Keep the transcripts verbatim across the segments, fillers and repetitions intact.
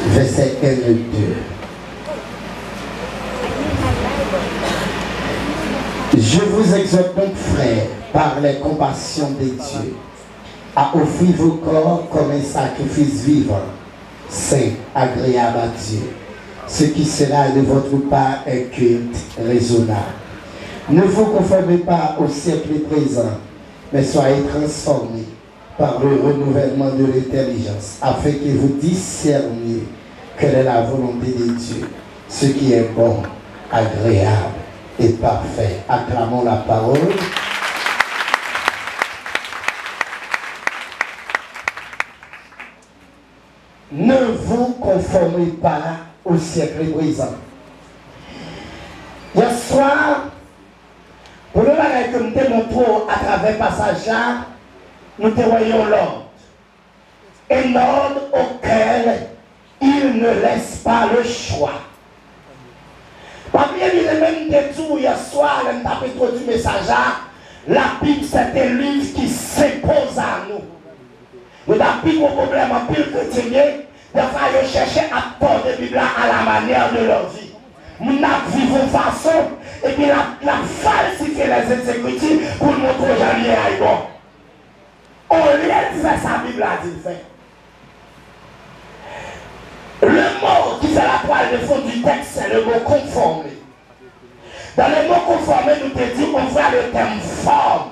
verset un et deux. Je vous exhorte donc, frères, par les compassions de Dieu, à offrir vos corps comme un sacrifice vivant, saint, agréable à Dieu, ce qui sera de votre part un culte raisonnable. Ne vous conformez pas au siècle présent, mais soyez transformés par le renouvellement de l'intelligence, afin que vous discerniez quelle est la volonté de Dieu, ce qui est bon, agréable et parfait. Acclamons la parole. Ne vous conformez pas au siècle présent. Hier soir, pour le bagage que nous te montrons à travers le passage là, nous te voyons l'ordre. Un ordre auquel il ne laisse pas le choix. Parmi les mêmes détours, hier soir, nous avons introduit le message là, la Bible c'est un livre qui s'impose à nous. Nous avons pris vos problèmes en pile chrétien, de faire chercher à porter la Bible à la manière de leur vie. Nous vivons façon, et puis la, la falsifier les insécurités pour montrer aux gens qui est bon. Au lieu de faire sa Bible a dit fait. Le mot qui fait la toile de fond du texte, c'est le mot conformé. Dans le mot conformé, nous te dit, on voit le terme forme.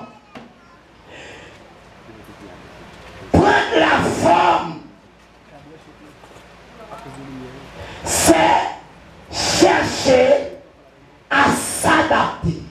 Prendre la forme, c'est chercher à s'adapter.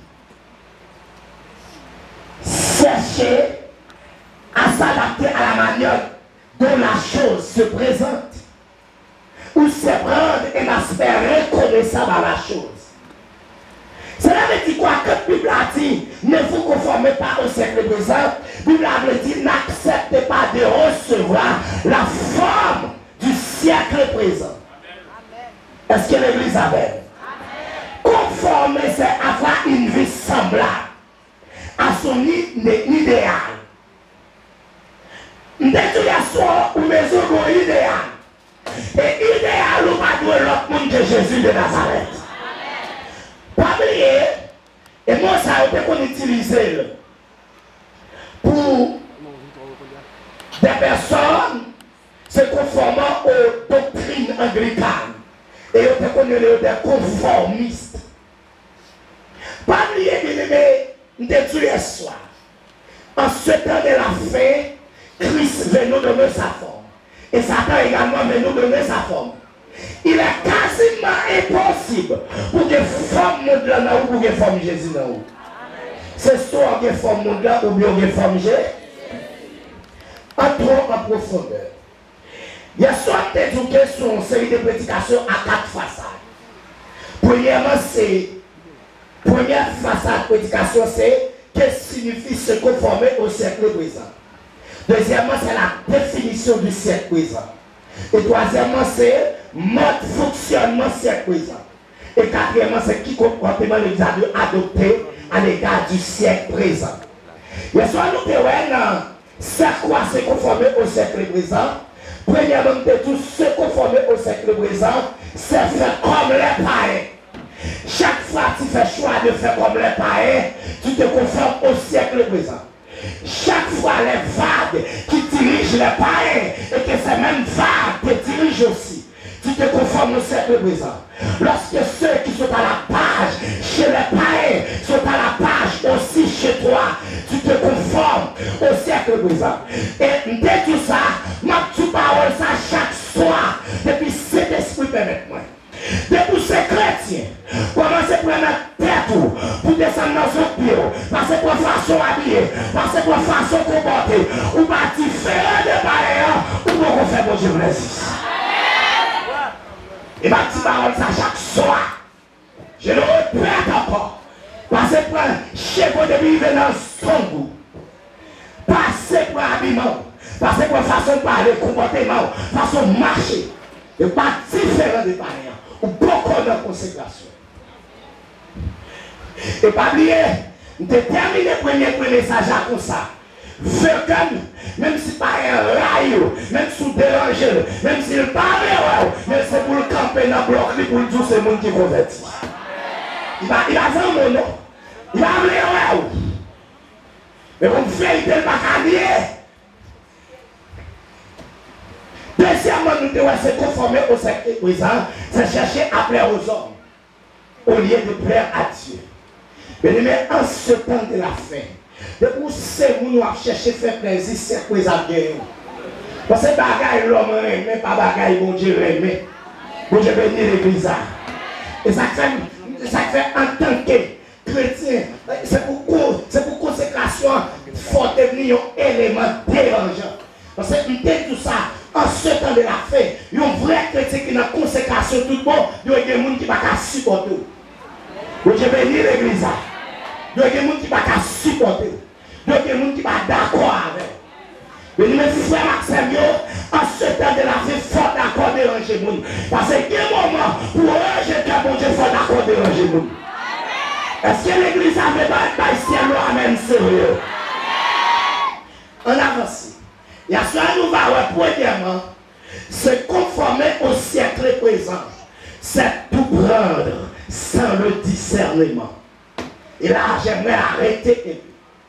Chercher à s'adapter à la manière dont la chose se présente. Ou se prendre un aspect reconnaissable à la chose. Cela veut dire quoi que la Bible a dit, ne vous conformez pas au siècle présent. La Bible a dit, n'acceptez pas de recevoir la forme du siècle présent. Est-ce que l'Église avait? Conformer, c'est avoir une vie semblable à son idéal. Nous disons ou maison idéal. Et idéal ou pas de l'autre monde que Jésus de Nazareth. Pas oublier, et moi ça a été qu'on utilise pour des personnes se conformant aux doctrines anglicanes. Et on connaît des conformistes. Pas oublier, bien aimé, nous te tuer ce soir. En ce temps de la fin, Christ veut nous donner sa forme. Et Satan également veut nous donner sa forme. Il est quasiment impossible pour que forme monde là ou pour que forme Jésus là. C'est soit que forme monde là ou bien que forme Jésus. Entrons en profondeur. Il y a soit des questions, une série de prédications à quatre façades. Premièrement, c'est première façade de prédication, c'est qu'est-ce que signifie se conformer au siècle présent. Deuxièmement, c'est la définition du siècle présent. Et troisièmement, c'est mode fonctionnement siècle présent. Et quatrièmement, c'est qui comportement l'Église a dû adopter à l'égard du siècle présent. Il y a soit nous te voyons, c'est quoi se conformer au siècle présent? Premièrement, de tout se conformer au siècle présent, c'est faire comme les païens. Chaque fois que tu fais choix de faire comme les païens, tu te conformes au siècle présent. Chaque fois les vagues qui dirigent les païens et que ces mêmes vagues te dirigent aussi, tu te conformes au siècle présent. Lorsque ceux qui sont à la page chez les païens sont à la page aussi chez toi, tu te conformes au siècle présent. Et dès tout ça, ma petite parole ça chaque soir, depuis cet esprit permet-moi. Depuis ces chrétiens, commencez à prendre tête pour descendre dans son bureau, parce que pour façon habillée, parce que pour façon comportée, ou pas différent de pareil, ou pour faire bon Dieu blesse. Et ma petite parole ça chaque soir, je le répète encore, parce que pour chef de vivre dans son goût, passer pour habillement, passer pour façon de parler, comportement, façon de marcher, et pas différent de pareil. Ou beaucoup de consécration. Et pas oublier, de terminer le premier message comme ça. Vegan, même si pas un rail, même si vous dérangez, même s'il parle, mais c'est pour le camper dans le bloc, pour le dire c'est le monde qui convertit. Il va il va faire mon nom. Il va amener ouais. Mais vous faites le bacalier. Deuxièmement, nous devons se conformer au secret présent, c'est chercher à plaire aux hommes, au lieu de plaire à Dieu. Mais en ce temps de la fin, de où c'est nous avons cherché à faire plaisir, c'est présent de nous. Parce que bagaille l'homme aime, pas bagaille bon Dieu aime. Bon Dieu bénit l'église. Et ça fait, ça fait en tant que chrétien, c'est pour, c'est pour consécration, il faut devenir un élément dérangeant. Parce que tout ça, en ce temps de la fin, il y a un vrai chrétien qui a une consécration tout bon, il y a des gens qui ne peuvent pas supporter. Bon Dieu bénit l'église. Il y a des gens qui ne peuvent pas supporter. Il y a des gens qui ne sont pas d'accord avec. Mais mes frères Maxime, en ce temps de la vie, il faut d'accord déranger les gens. Parce qu'il y a un moment pour rejeter mon Dieu, il faut d'accord déranger les gens. Est-ce que l'église avait pas de ciel ou amen sérieux? On avance. Il y a ça, nous va premièrement, se conformer au siècle présent. C'est tout prendre sans le discernement. Et là, j'aimerais arrêter.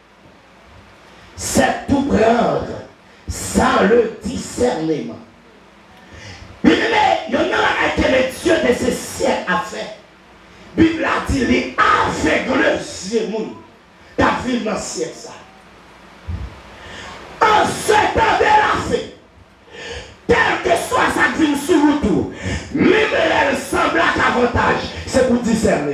C'est tout prendre sans le discernement. Bien aimé, il y en a que le Dieu de ce siècle a fait. La Bible a dit, il est aveugle yeux moun. Ta vie dans le siècle ça. En ce temps de la fin, quel que soit sa vie sur le tour, même elle semble à avantage, c'est pour discerner.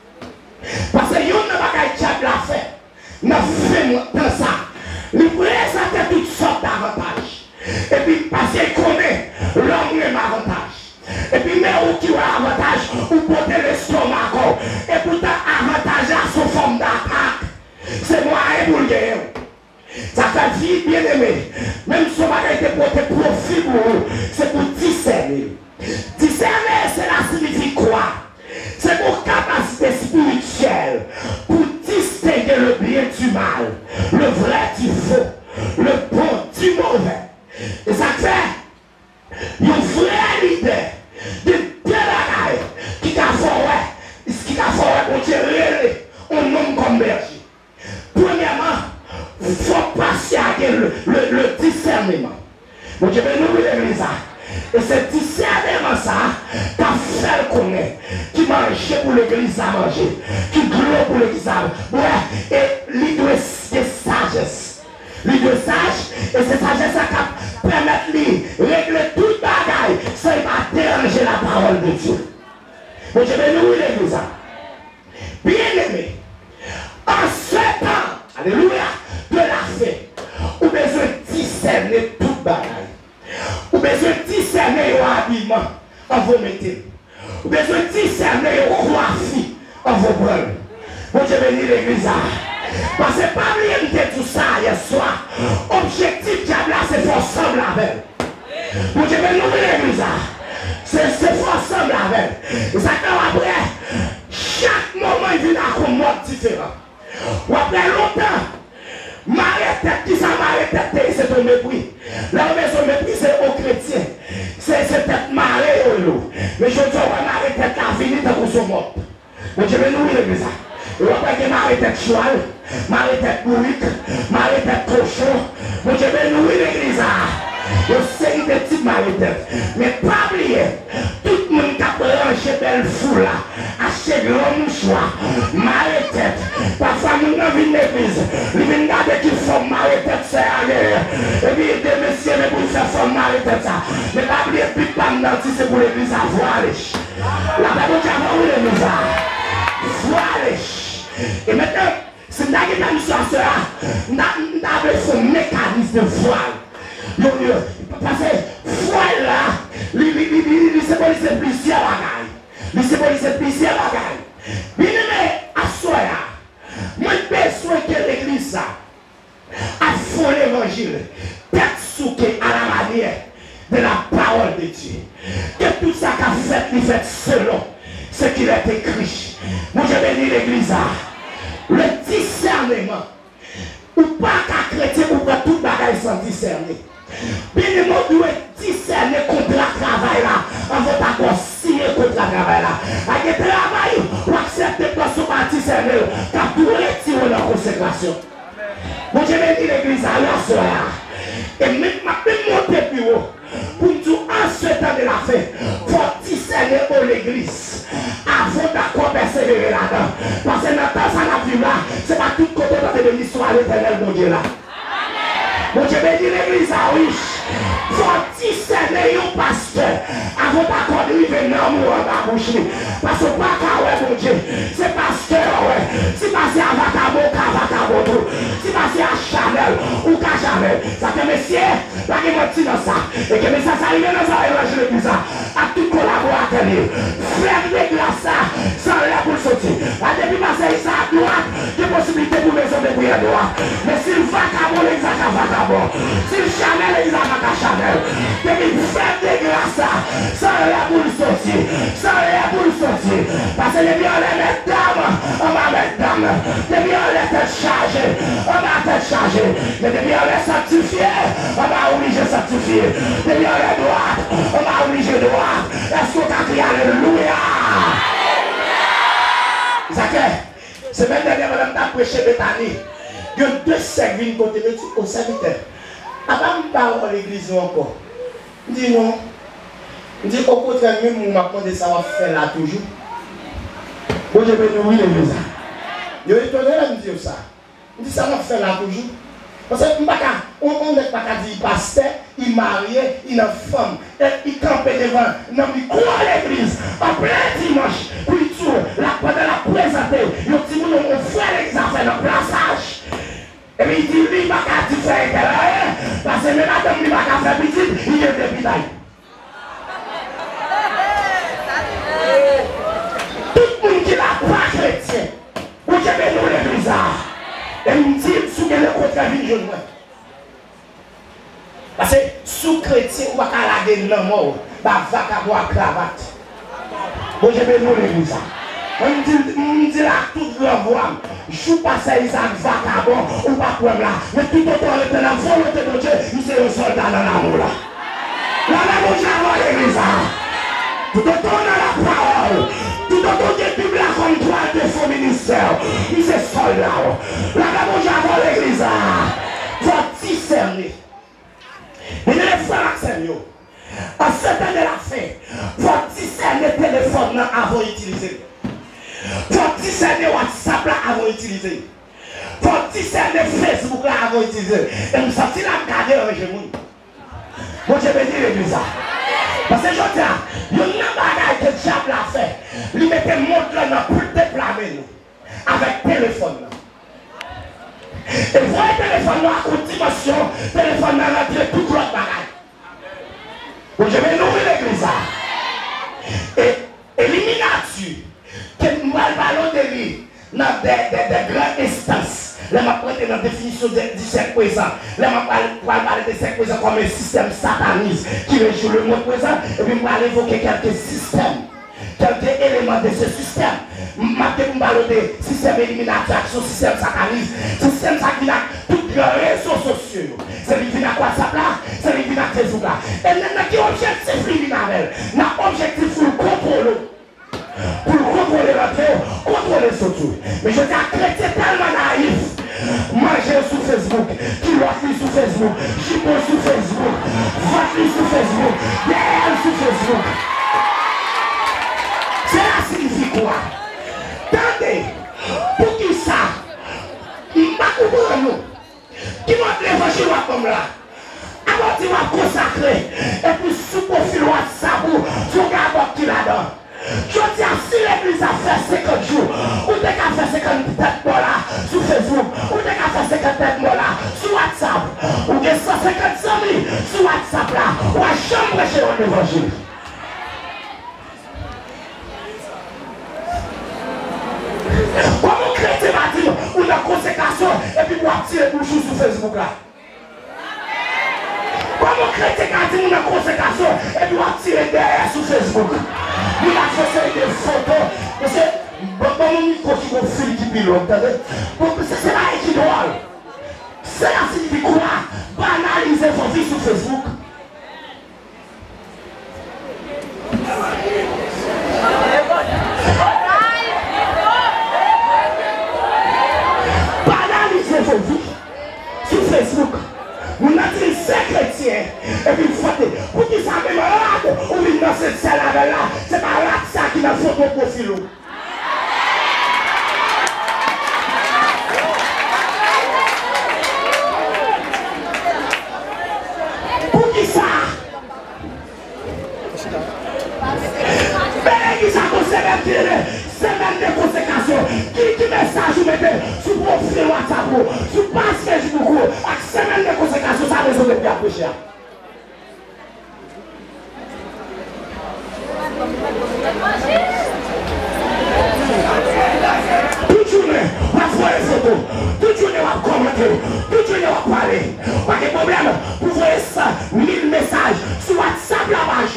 Parce que yon n'a pas qu'à la fin, n'a fait dans ça. Il présente toutes sortes d'avantages. Et puis, parce qu'il connaît l'homme même avantage. Et puis, mais où qui a avantage, ou porter l'estomac. Et pourtant, avantage à son forme d'attaque. C'est moi et pour le gagner. Ça fait vie bien aimé. Même si on va être porté profit pour vous, c'est pour discerner. Discerner, cela signifie quoi? C'est pour capacité spirituelle, pour distinguer le bien du mal, le vrai du faux, le bon du mauvais. Et ça fait une vraie leader de deux bagailles qui a fait, qui a fait pour tirer un homme comme berger. Premièrement, il faut passer à le, le, le discernement. Donc je vais nous l'église. Et c'est discernement ça qu'a fait le connaître, qui mangeait pour l'église à manger, qui gros pour l'église à manger. Ouais, et l'idée de sagesse. L'idée de sagesse, et c'est sagesse qui permet de régler toute bagaille sans pas déranger la parole de Dieu. Donc je vais nous l'église. Bien aimé, en ce temps, alléluia, de la fin, ou besoin de discerner toute bagaille. Ou besoin de discerner un habillement en vos mettez. Ou besoin de discerner un coiffure en vos bras. Bon Dieu bénit l'église. Parce que pas oublier de tout ça hier soir. Objectif diable c'est faire ensemble avec. Bon Dieu bénit l'église. C'est faire ensemble avec. Et ça quand après, chaque moment il vient à un mode différent. Ou après longtemps, marée tête, qui ça marée tête, c'est ton mépris. La maison mépris, c'est aux chrétiens. C'est peut-être marée au loup. Mais je dis, on va marée tête la vie, tant qu'on se mort. Mais je vais nous l'église. Et on va pas marée tête cheval, marée tête bourrique, marée tête cochon. Mais je vais nous l'église. Je sais des petites marée tête. Mais pas oublier, tout le monde qui a branché belle foule, acheter grand mouchoir, marée tête. Parfois, nous n'avons une église. Nous venons garder qui forme marée tête, c'est aller. Et puis, des messieurs, mais pour faire forme marée tête, ça. Mais pas oublier, puis pas mentir, c'est pour l'église à voiler. La Bible dit avant l'église à voiler. Et maintenant, si nous avons une mission à cela, nous avons ce mécanisme de voile. Parce que voile là, il symbolise plusieurs bagailles. Il symbolise plusieurs bagailles. Bien aimé, à soi, moi je besoin que l'église a fond l'évangile, tête souquée à la manière de la parole de Dieu. Que tout ça qu'a fait, il fait selon ce qu'il est écrit. Moi je bénis l'église. Le discernement. Ou pas qu'à chrétien, ou pas tout bagaille sans discerner. Bien le monde doit discerner contre le travail là l'église. Avant d'accord persévérer là-dedans. Parce que dans le temps, ça n'a vu là, c'est pas tout côté de l'histoire de l'éternel, mon Dieu là. Mon Dieu bénit l'église à riche. Faut discerner un pasteur avant d'accord de vivre dans l'amour en ma bouche. Parce que pas qu'à ouais, mon Dieu, c'est pasteur, ouais. Si passé à Vacabo, qu'à Vacabo, si passé à Chanel ou qu'à Chanel. Ça fait messieurs, pas que moi dans ça. Et que ça s'arrive dans ça, et l'église à tout collaborateur. Frère de glace, sans l'air pour sortir. À depuis passer ça à droite, il y a possibilité pour maison de prière droite. Mais si le Vacabo, l'exact à Vacabo, si le Chanel, l'exact à Chanel, depuis frère de glace, sans l'air pour sortir, sans l'air pour sortir. Parce que les biens les mettre dames, on va mettre dames. Les biens les têtes chargées, on va tête chargée. Les biens les sanctifier, on va obliger sanctifier. Les biens les droites, on va obliger droite. Est-ce qu'on a crié alléluia? Zachary, semaine dernière, madame t'a prêché Bethany. Il y a deux services côté au serviteur. Avant de parler à l'église encore, je dis non. Je dis au contraire, même si je demande ça va faire là toujours. Moi je vais nous l'église. Je vais étonner là, je dis ça. Je dis ça va faire là toujours. Parce que on n'est pas qu'à dire pasteur, il marié, il a une femme, et il campe devant, il croit à l'église, en plein dimanche, puis tout, la pendant la présenter, il dit on fait les affaires dans le plaçage. Et puis il dit, lui, il va qu'à dire faire parce que même madame, il va qu'à faire petit, il est de bitaille. Tout le monde qui n'a pas chrétien, vous avez nous l'église. Et il me dit, sous quel contraire vie je vois. Parce que sous chrétien, on va laguer dans le mort, bah va qu'à boire cravate. Bon, je vais nous l'église. On me dit là, toute leur voix, je ne passe pas Isaac vagabond ou pas pour là. Mais tout autant le dans la volonté de Dieu, nous sommes un soldat dans l'amour là. Là, l'amour, j'ai l'église. Tout autant dans la parole. Tout autant que Bible comme toi de son ministère, il se sol là. Là, là, j'avais l'église. Faut discerner. Et les frères Axel, en cette année la fin, faut discerner le téléphone avant d'utiliser. Faut discerner WhatsApp là avant d'utiliser. Faut discerner Facebook là avant d'utiliser. Et nous sortis là, regarder un genou. Moi, je vais dire l'église. Parce que je dis, il y a une bagaille que le diable a fait. Il mettait montre là dans pour déplamer nous. Avec téléphone. Et vous voyez le téléphone là à haute dimension, le téléphone là rentre toute l'autre bagaille. Donc je vais nourrir l'église. Et éliminature, que nous allons de lui dans des grandes instances. Là, je vais prendre dans la définition du siècle présent. Là, je vais parler du siècle présent comme un système sataniste qui réjoue le monde présent. Et puis, je vais évoquer quelques systèmes, quelques éléments de ce système. Je vais parler du système éliminatoire, ce système sataniste. Ce système sataniste, tous les réseaux sociaux. C'est lui qui vient à WhatsApp là, c'est lui qui vient à Facebook là. Et maintenant, qui objectif lui vient avec? L'objectif pour le contrôler. Pour contrôler la terre, contrôler surtout. Mais je dis à chrétien tellement naïf. Manger sur Facebook, qui l'a fait sur Facebook, Chipot sur Facebook, Vatli sur Facebook, D L sur Facebook. Cela signifie quoi? Attendez, pour qui ça? Il ne va pas comprendre nous. Qui montre l'évangile comme là? Avant tu vas consacrer, et puis sous profil WhatsApp, tu regardes qui là-dedans. Je dis à si l'église a fait cinquante jours, ou t'es qu'à faire cinquante têtes là sur Facebook, ou t'es qu'à faire cinquante têtes là sur WhatsApp, ou des cent cinquante amis sur WhatsApp là, ou à chambre chez l'évangile. Comment chrétien va dire, ou la consécration, et puis pour tirer le bouchon sur Facebook là? Comment chrétien va dire, ou la consécration, et puis pour tirer derrière sur Facebook? Il a fait des photos. Parce que, bon, mon micro qui me file qui pilote, c'est là qui doit. C'est là signifie quoi? Banaliser vos vies sur Facebook. Banaliser vos vies sur Facebook. Vous n'avez dit c'est chrétien. Et puis vous faites, pour qui ça même rade, ou vient dans cette salle là, c'est pas là ça qui dans photo profil. Pour qui ça? Mais qui ça concerne semaine de consécration? Qui qui message vous mettez sur profil WhatsApp, sur page Facebook, avec semaine de consécration, ça résout le bien approcher. Toute journée, on va voir les photos. Toute journée, on va commenter. Toute journée, on va parler. Pas de problème. Vous voyez ça, mille messages sur WhatsApp là-bas.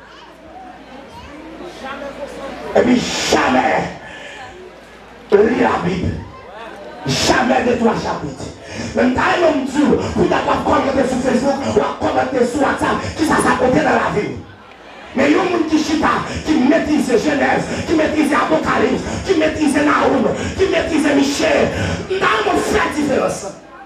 Et puis jamais lire la Bible. Jamais de trois chapitres. Même temps, on me dit, vous d'abord commenter sur Facebook, ou commenter sur WhatsApp, qui ça s'apporte dans la vie. Mais il y a des gens qui chita, qui maîtrisent Genèse, qui maîtrisent Apocalypse, qui maîtrisent Naoum, qui maîtrisent Michel. Dans mon frère différence.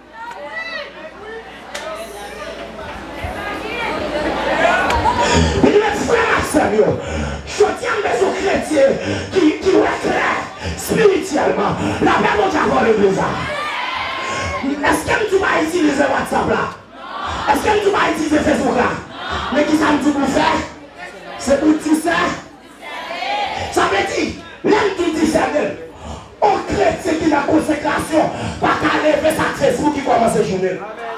Mais les frères et sœurs, je tiens mes autres chrétiens qui, qui ont clair spirituellement. La paix dont j'avais l'église. Est-ce que tu vas utiliser WhatsApp là? Est-ce que tu vas utiliser Facebook là? Mais qui ça me dit pour faire? C'est pour discerner. Ça veut dire, l'homme qui discerne, on chrétien qui n'a consécration, pas qu'à lever sa Facebook qui commence à journée.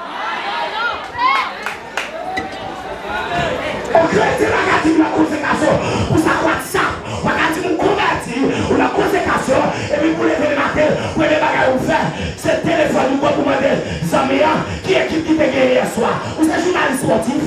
On chrétien qui n'a consécration, pour sa WhatsApp, pas qu'à dire mon converti, ou la consécration, et puis pour lever le matin, pour les bagages vous faire, c'est le téléphone, vous pouvez demander, Zamia, qui est qui t'a gagné hier soir? Vous êtes journaliste sportif?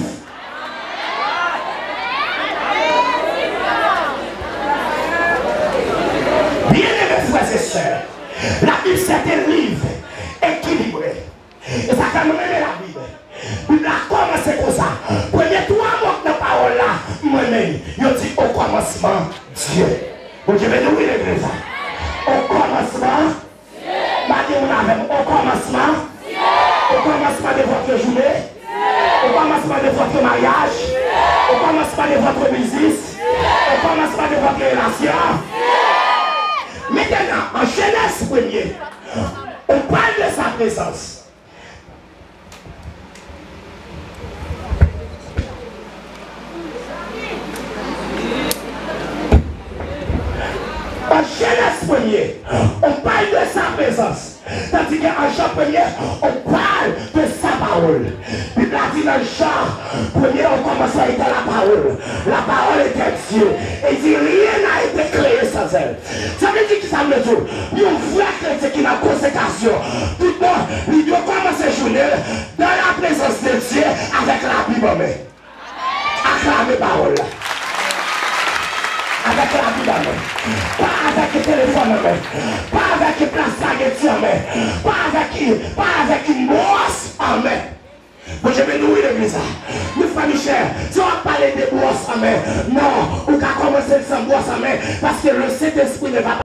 La Bible c'est un livre équilibré. Et ça quand même la Bible. La commence comme ça. Premier trois mots de parole là, moi-même, je dis au commencement, Dieu. Vous devez nous dire l'église. Au commencement, au commencement, au commencement de votre journée, au commencement de votre mariage, au commencement de votre business, au commencement de votre relation. Maintenant, en Genèse premier, on parle de sa présence. En Genèse premier, on parle de sa présence. Tandis qu'en Jean premier, on parle de sa parole. Puis là, dit dans Jean premier, on commence à être la parole. La parole était Dieu. Et il dit rien n'a été créé sans elle. Ça veut dire que ça me dit, il y a un vrai chrétien qui n'a consécration. Tout le monde, il doit commencer à journée dans la présence de Dieu avec la Bible en main. Acclamer parole. Avec la Bible en main. Pas avec le téléphone en main. Pas avec le place spaghetti en main. Pas avec, pas avec une brosse en main. Moi je vais nourrir l'église. Nous frères Michel, si on va parler de brosse en main, non, on va commencer sans brosse en main parce que le Saint-Esprit ne va pas.